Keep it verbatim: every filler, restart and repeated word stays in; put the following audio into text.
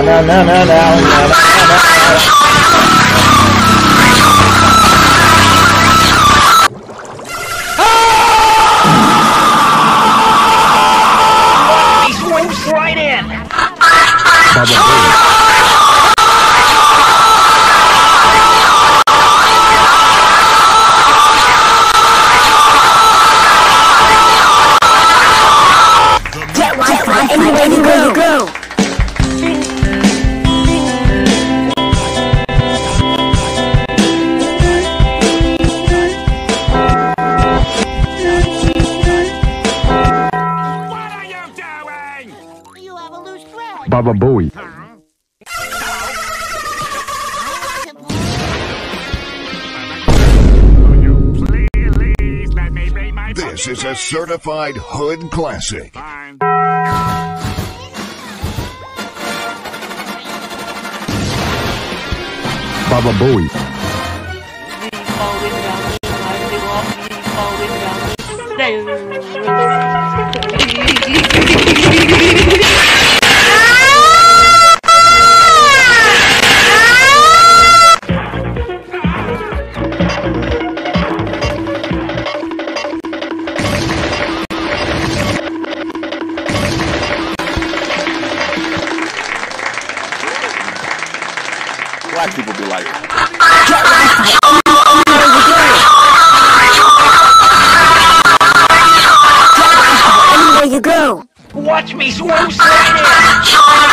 na na na na na na. He swoops right in. Baba Booey. Anywhere you go, go. What are you doing? You have a loose thread. Baba Booey. Please let me read my This is a certified hood classic. Fine. Baba Booey. Black people be like, Anywhere you go. Watch me swoops right in.